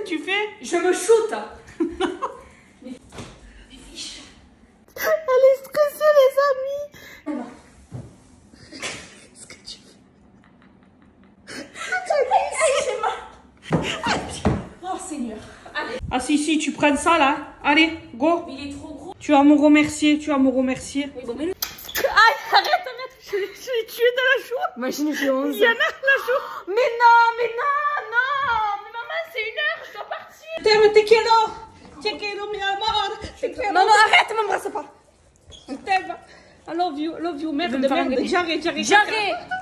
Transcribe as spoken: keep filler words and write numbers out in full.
tu fais? Je me shoot. Elle est stressée, les amis. Non. Qu'est-ce que tu fais? Oh Seigneur. Allez. Ah si, si, tu prends ça là. Allez, go. Il est trop gros. Tu vas me remercier, tu vas me remercier. Oui, bon, mais... Aïe, arrête, arrête. Je, je l'ai tué dans la joue. Imagine, j'ai onze. Yana, la joue. Mais non, mais non, non. Mais maman, c'est une heure, je dois partir. T'aimes, te quiero. Te quiero, mi amor. Te quiero. Non, non, arrête, m'embrasse pas. Je t'aime. I love you, love you. Merde, Je vais me faire merde. engueuler. J'arrête, j'arrête. J'arrête.